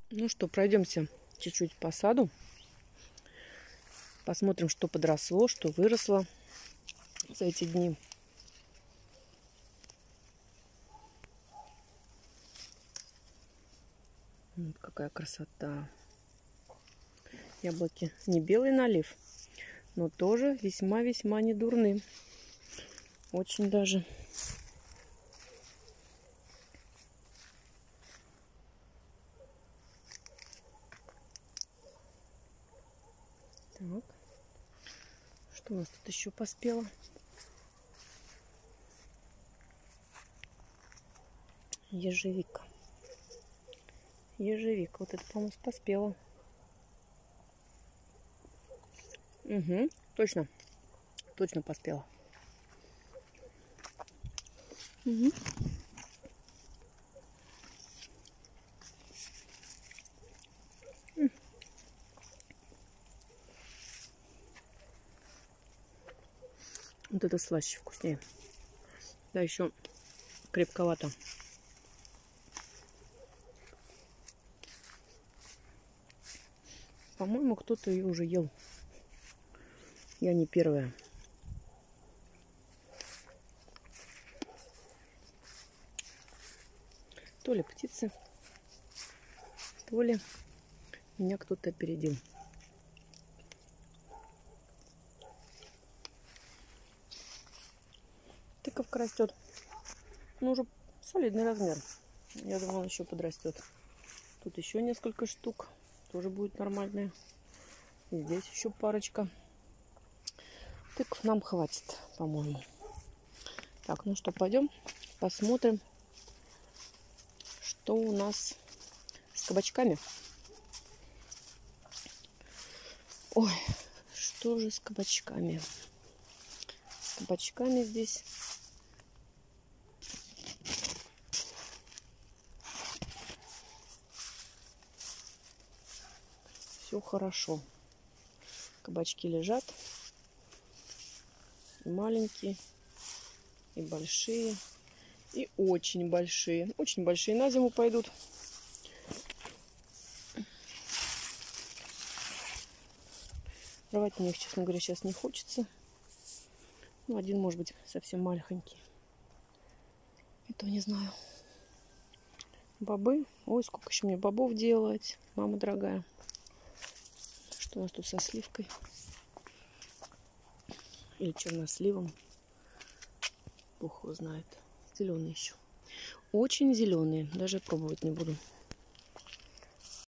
Ну что, пройдемся чуть-чуть по саду. Посмотрим, что подросло, что выросло за эти дни. Вот какая красота. Яблоки не белый налив, но тоже весьма-весьма недурны. Очень даже. Так. Что у нас тут еще поспело? Ежевика. Ежевика. Вот это, по-моему, поспела. Угу, точно. Точно поспела. Угу. Вот это слаще, вкуснее. Да, еще крепковато. По-моему, кто-то ее уже ел. Я не первая. То ли птицы, то ли меня кто-то опередил. Тыковка растет. Ну, уже солидный размер. Я думала, еще подрастет. Тут еще несколько штук. Тоже будет нормальная. И здесь еще парочка. Тыкв нам хватит, по-моему. Так, ну что, пойдем посмотрим, что у нас с кабачками. Ой, что же с кабачками? С кабачками здесь все хорошо. Кабачки лежат. И маленькие, и большие, и очень большие. Очень большие на зиму пойдут. Рвать мне их, честно говоря, сейчас не хочется. Ну, один, может быть, совсем маленький. Это не знаю. Бобы. Ой, сколько еще мне бобов делать, мама дорогая. Что у нас тут со сливкой? Или черносливом? Бог его знает. Зеленые еще. Очень зеленые. Даже пробовать не буду.